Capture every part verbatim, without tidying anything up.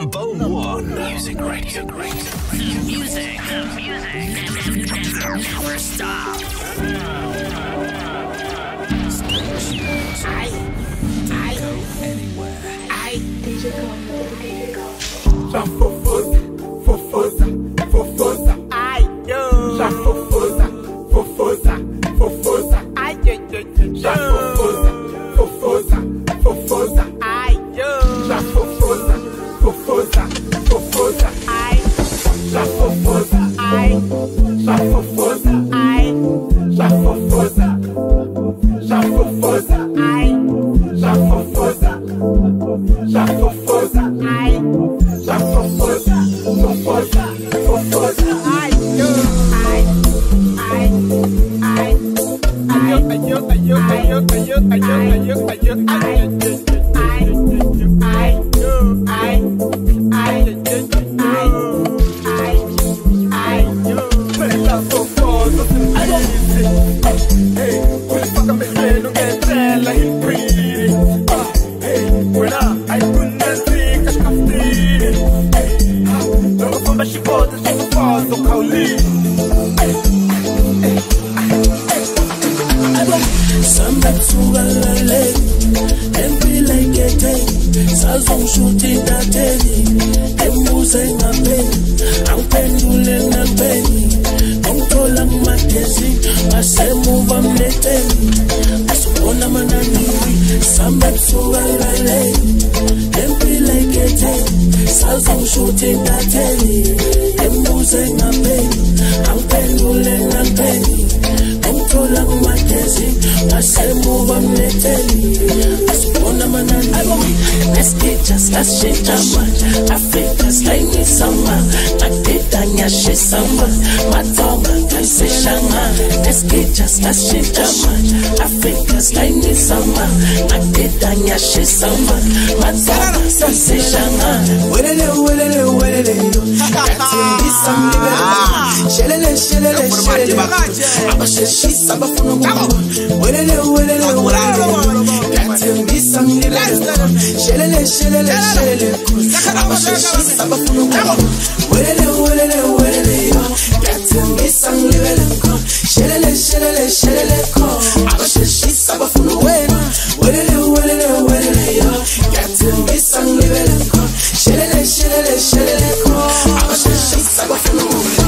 Number one. Music radio. Music. Music. Never, never stop. I, I, go anywhere. I, D J Go. Já fofosa, fofosa, fofosa. Ai, yo. Já fofosa, fofosa, fofosa. Ai, yo, yo, yo. Já fofosa, fofosa, fofosa. Ai, yo. Já fofosa, fofosa, fofosa. Ai, já fofosa, ai, já fofosa, ai, já fofosa, já fofosa, ai, já fofosa, já fofosa, ai, já fofosa, fofosa, fofosa. Ai, yo, ai, ai, ai, ai, ayo, ayo, ayo, ayo, ayo, ayo, ayo, ai, ai, ai, yo, ai, ai, ai, ai, ai, yo. Bella fofosa, easy. Hey, quel fucking bellino che bella il pretty. Ah, hey, when I, I couldn't think I could see. Hey, ah, don't know what she was, she was far so cowly. Hey, hey, Sambatsuga lale, empi like a day, Sazon shooting that day, Embuze ngapeni, Ampendule ngapeni, Ontola matezi, Asemuva mleteni, Asukona manani, Sambatsuga lale, empi like a day, Sazon shooting that day, Embuze ngapeni, Ampendule ngapeni, Ontola matezi, Asemuva mleteni, Asukona manani. Let's get just let's shake jamba. Africa's like me samba. Nakita nyashe samba. Matoma kaise shanga. Let's get just let's shake jamba. Africa's like me samba. Nakita nyashe samba. Matoma kaise shanga. Welele welele welele. Kati samba libera. Shelele shelele shelele. Abashe shi samba funo mo. Welele welele welele. Kati samba libera. Shelele, shelele, shelele, abashe shi samba funo mo. Welele, welele, welele yo. Gatin bisang libele ko. Shelele, shelele, shelele ko. Abashe shi samba funo wena. Welele, welele, welele yo. Gatin bisang libele ko. Shelele, shelele, shelele ko. Abashe shi samba funo wena.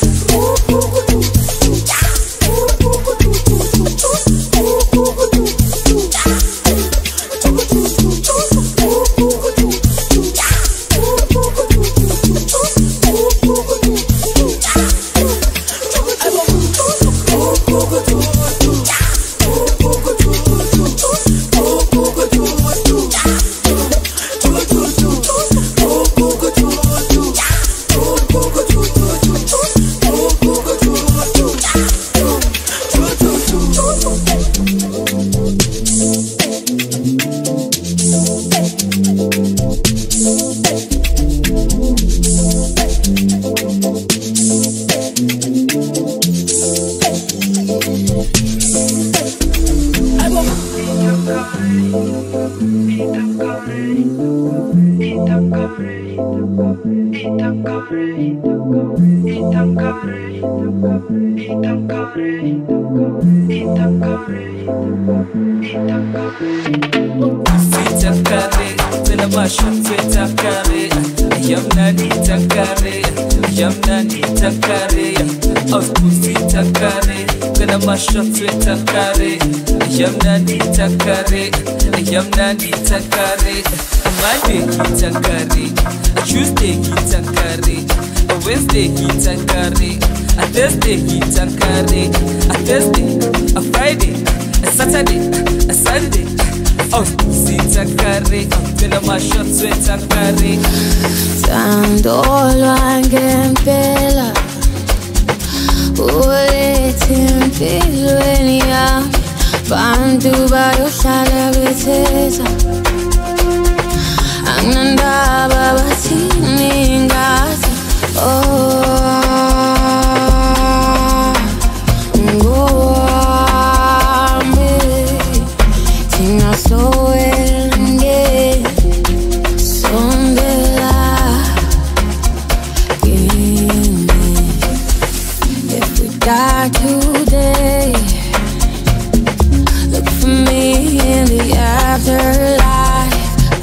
Tuesday heat and curry, a Wednesday heat and curry, a Thursday heat and curry, a Thursday, a Friday, a Saturday, a Sunday. Oh, heat and curry, till my shot sweat and curry. Sandolo angempela, ulethi mpilweni bantu bayohlala bethesa. Anandaba bathini ngathi oh ngowami thina soende sondela die today. Look for me in the afterlife.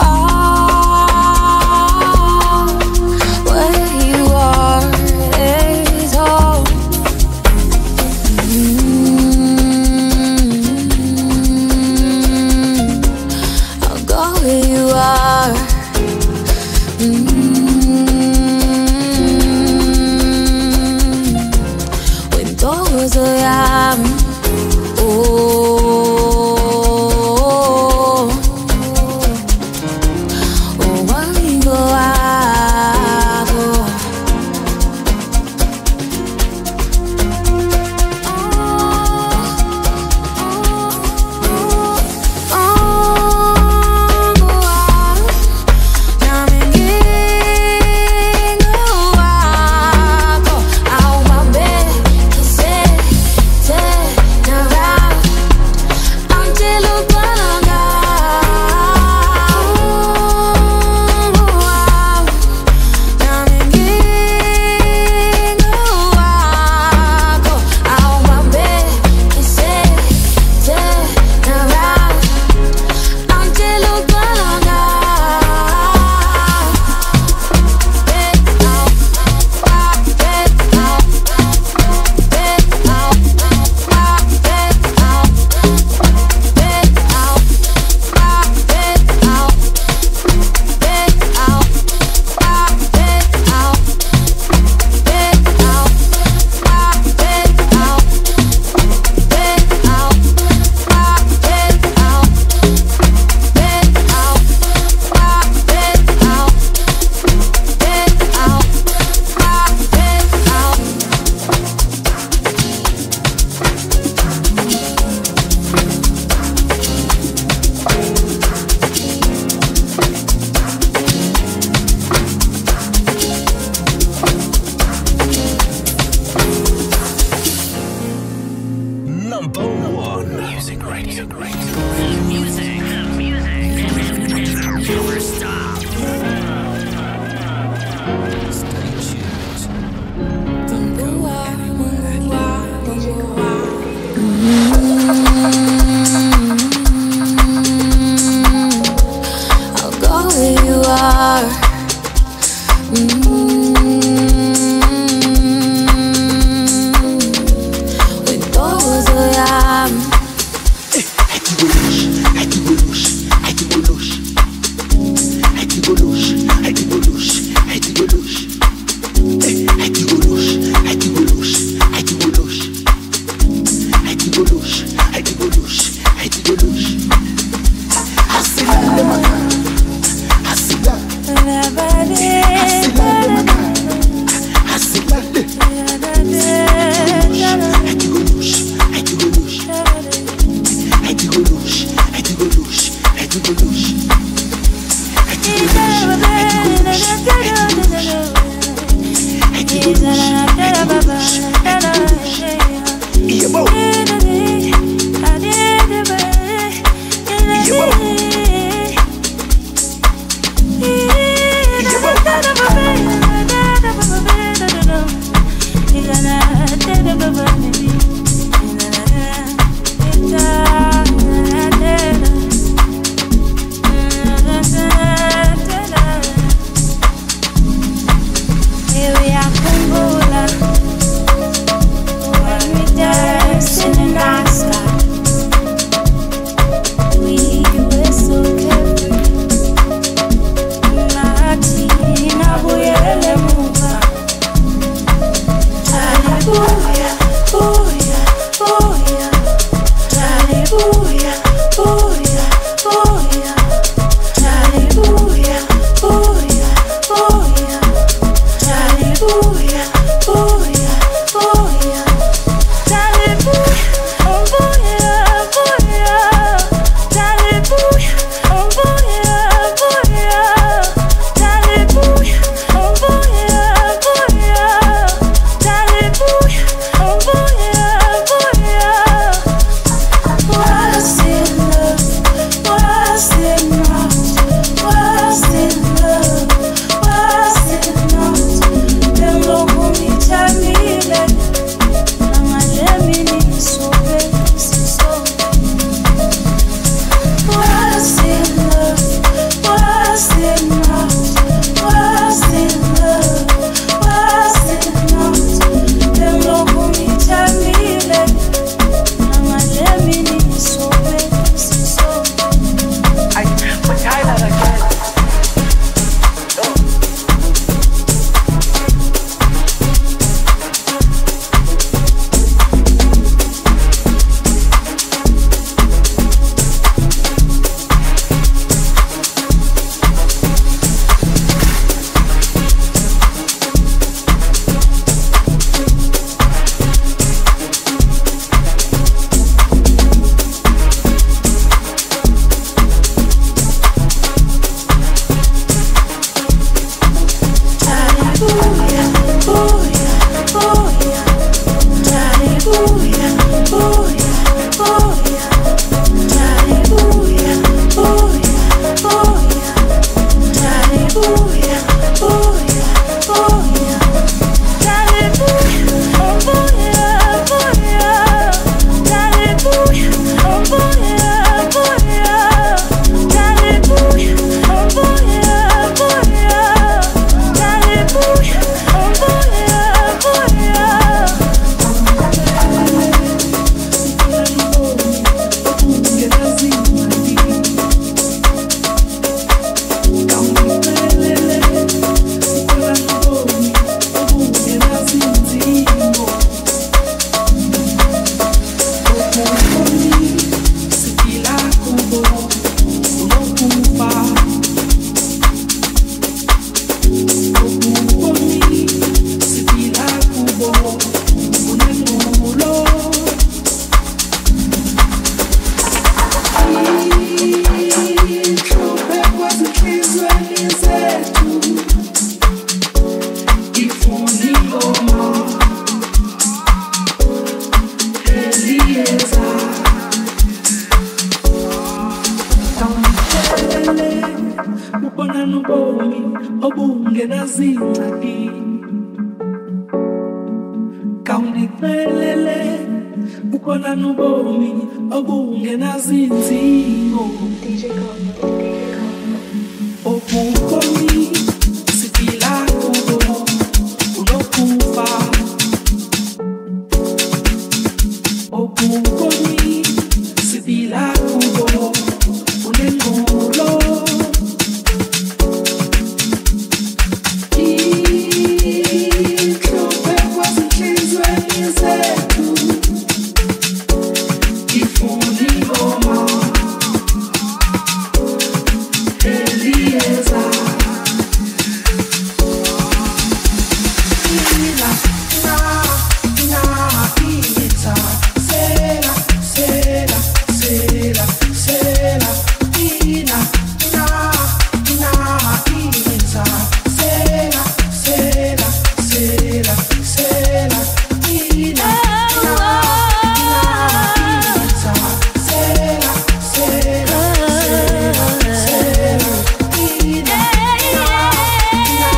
Oh, where you are is home. Mm-hmm. I'll go where you are. Mm-hmm. When doors are young. ngazingxaki kawundicelele bukhona nobomi obungenazinzimo D J Combo, D J Combo. obukhoni siphila kubo unokufa obukhoni siphila kubo unengulo ihluphe kwazinhlizweni zethu ifuna ingoma Elieza Ina, na, na, ita Sela, sela, sela, sela Ina, na, na, ita Sela, sela, sela, sela Ina, na, na, ita Sela, sela, sela, sela Ina, na, na,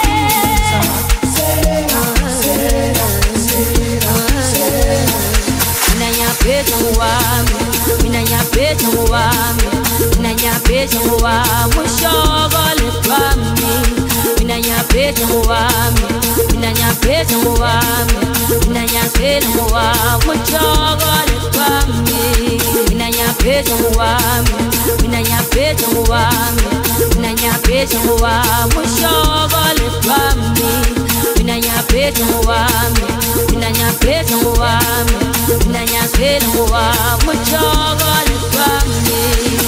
ita Sela, sela, sela, sela Mina nyapeta wami, mina nyapeta wami, mina nyapeta wami, shogole twami. Mina nyapeta wami, mina nyapeta wami, mina nyapeta wami, shogole twami. Mina nyapeta wami, mina nyapeta wami, mina nyapeta wami, shogole twami. Mina nyapeta wami, mina nyapeta wami, mina nyapeta wami, shogole twami.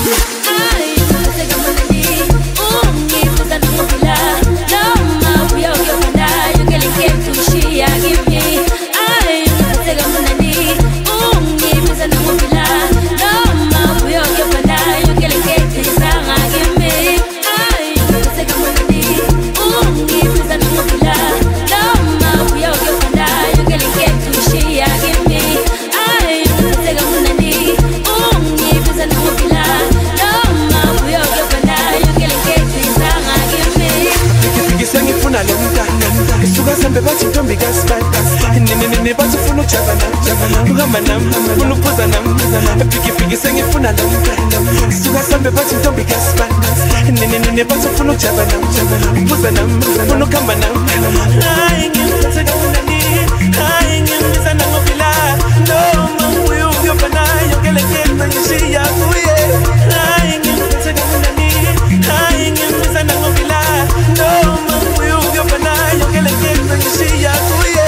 Ai, naseka mwanani, ungifuza na mvula, loma uya uya panda, yukeleke tushia give me. Ai, naseka mwanani, ungifuza na mvula, loma uya uya panda, yukeleke tushia give me. Ai, naseka mwanani, ungifuza na mvula, loma uya uya panda, yukeleke tushia give me. Ai, naseka mwanani, ungifuza na mvula, loma uya uya panda, yukeleke tushia give me. Ngifuna lo mntana isuka sambe bathi ntombi kasibanda nene bathi ufuna ukujava nami uhamba nami ufuna ukuphuza nami epikipiki sengifuna lo mntana isuka sambe bathi ntombi kasibanda nene bathi ufuna ukujava nami uphuza nami ufuna ukuhamba nami hayi ngiphethe kamunani hayi ngimbiza nangobila noma uyo uyobana yonke le nkemba ngishiya kuye hayi ngiphethe kamunani hayi ngimbiza nangobila noma uyo uyobana yonke le nkemba ngishiya kuye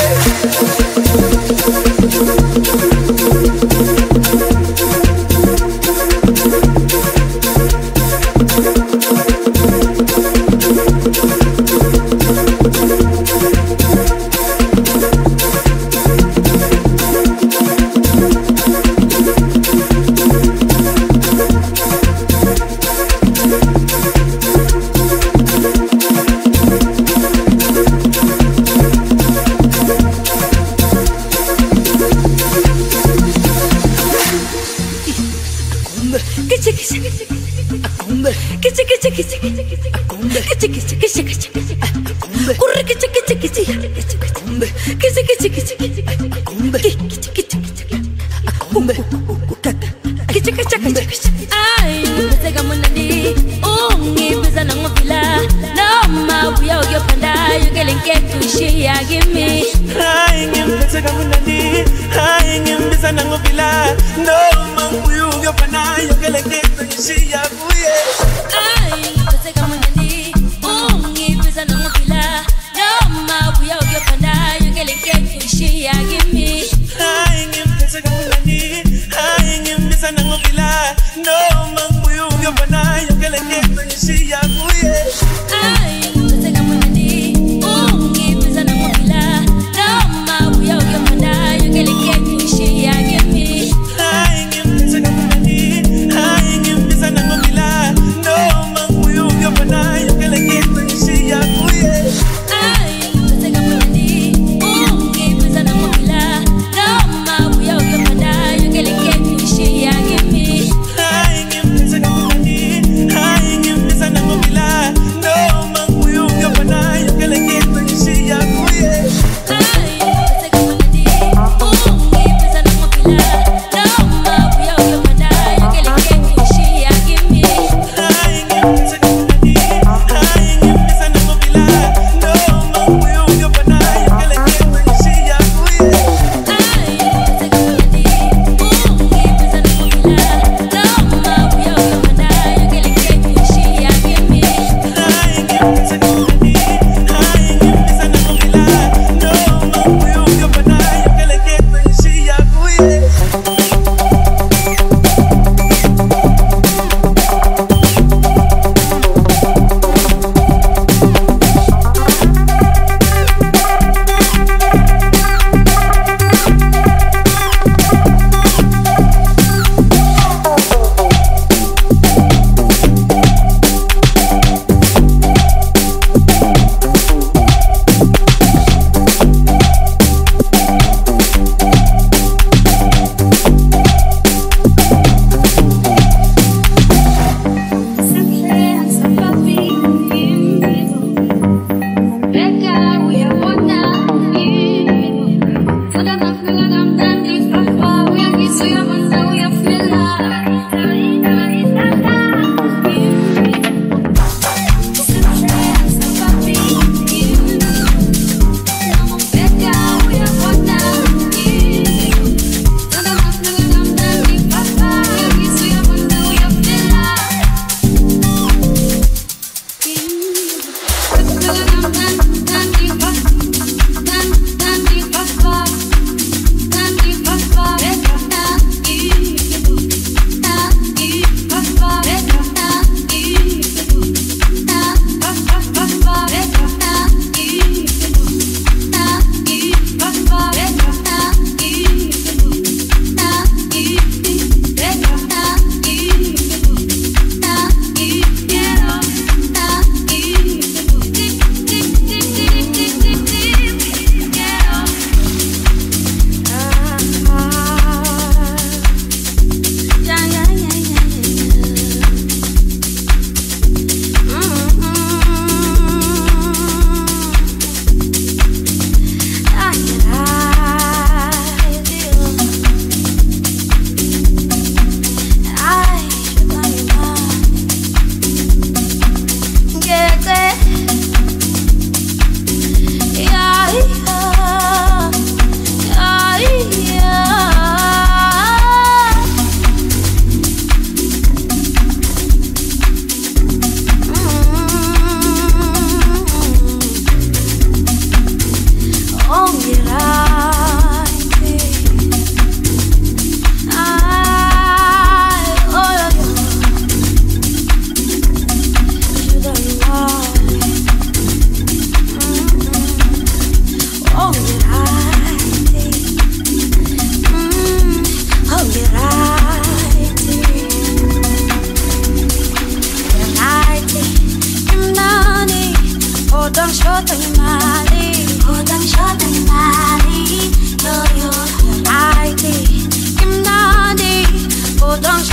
Ai, naseka mwanani, ungifuza na ngobila, loma uya uya panda, yukeleke tushia give me. hayi ngiphethe kamunani hayi ngimbiza nangobila noma uyo uyobana yonke le nkemba ngishiya kuye Ai, naseka mwanani, ungifuza na ngobila, loma uya uya panda, yukeleke tushia give me. hayi ngiphethe kamunani hayi ngimbiza nangobila noma uyo uyobana yonke le nkemba ngishiya kuye Ai, naseka mwanani, ungifuza na ngobila, loma uya uya panda, yukeleke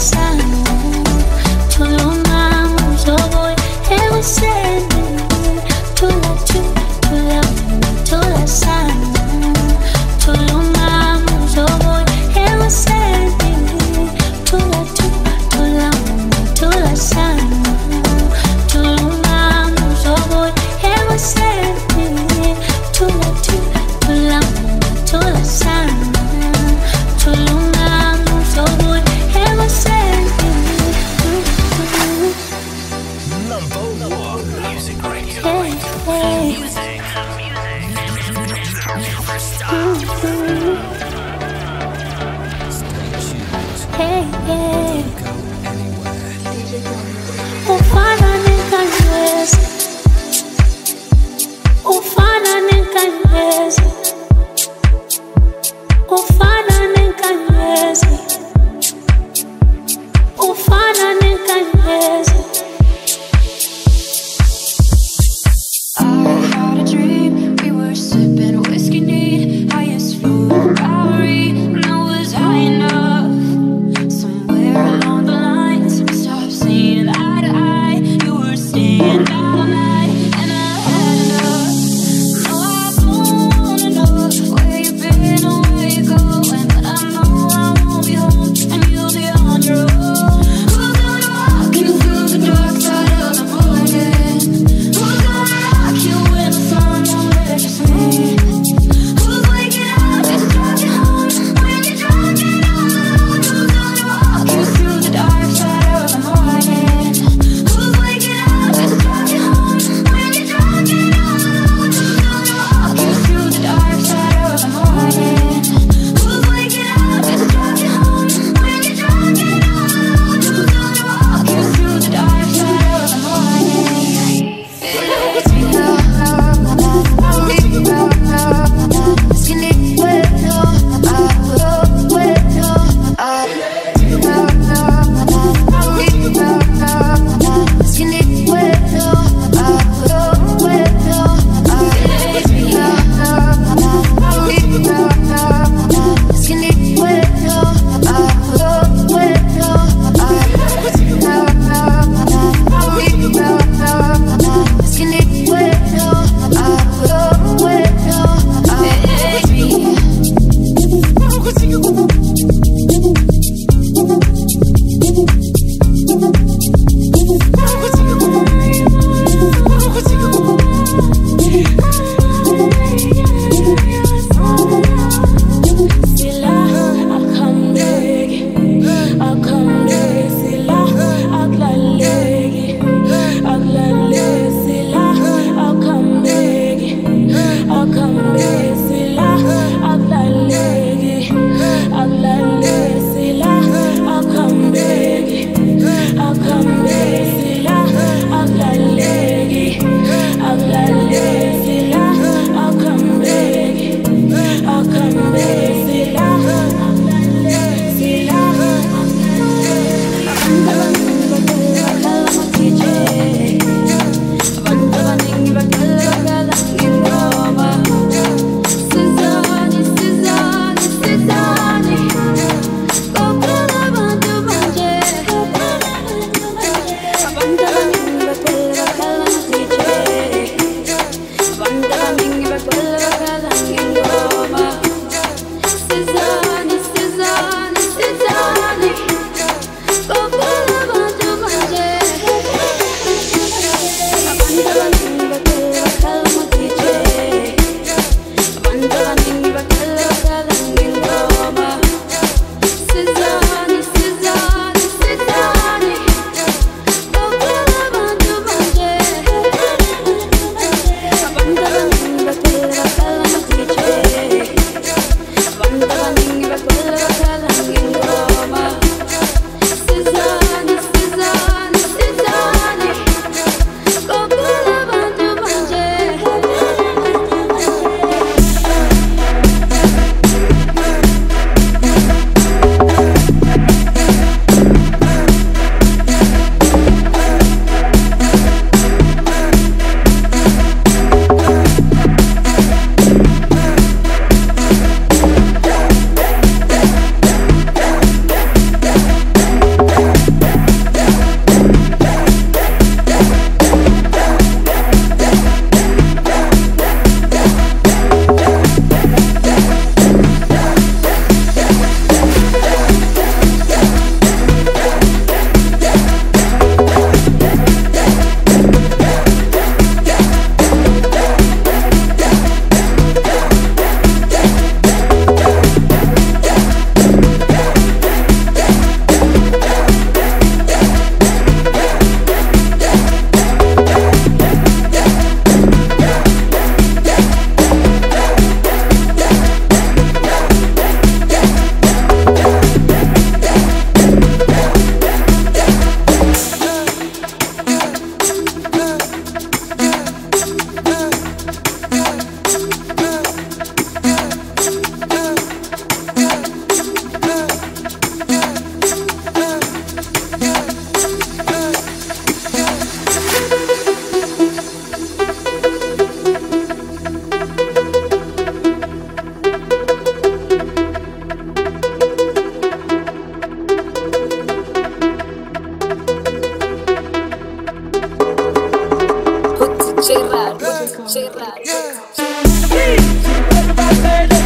Somewhere Yeah.